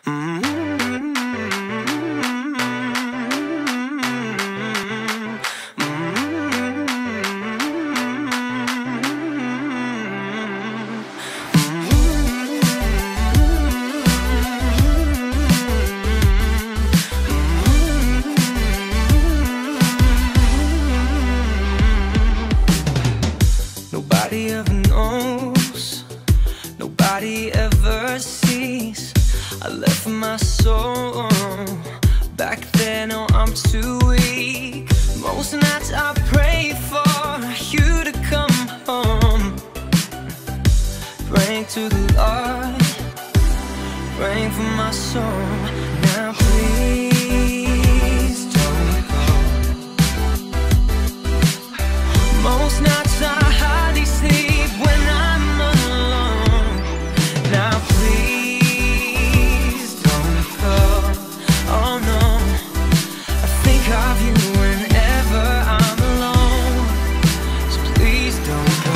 Nobody ever knows, nobody ever sees. I left my soul back then, oh I'm too weak. Most nights I pray for you to come home, praying to the Lord, praying for my soul. Now please don't go. Most nights I hardly sleep when I'm alone. Now please don't go. Oh no, I think of you whenever I'm alone. So please don't go.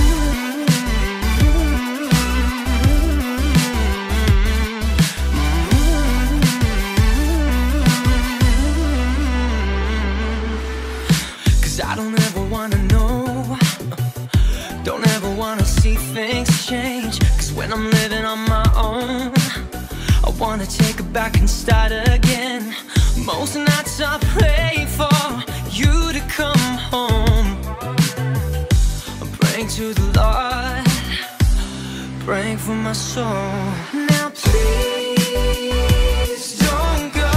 'Cause I don't ever wanna know, don't ever wanna see things change. 'Cause when I'm living on my own, I wanna take it back and start again. Most nights I pray for you to come home. I'm praying to the Lord, praying for my soul. Now please don't go.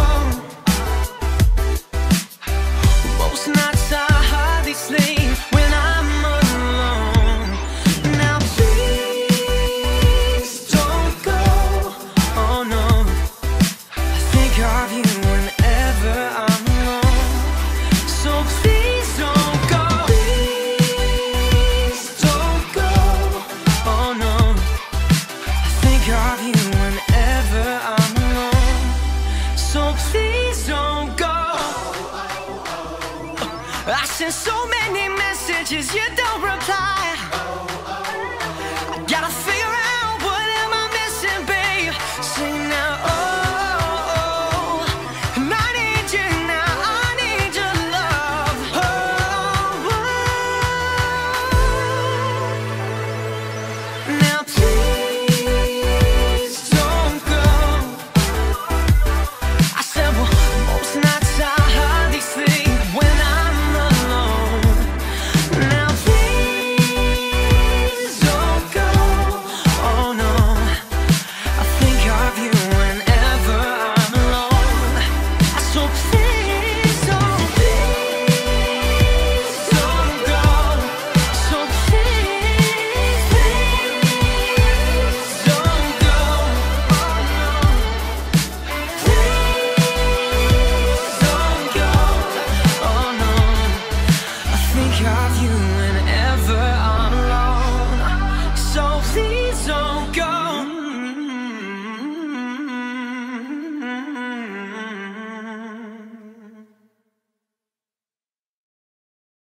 Most nights I hardly sleep when I'm alone. Now please don't go. Oh no, I think of you whenever I'm alone. So please don't go. Please don't go. Oh no, I think of you whenever I'm alone. So please don't go. I sent so many messages, you don't reply.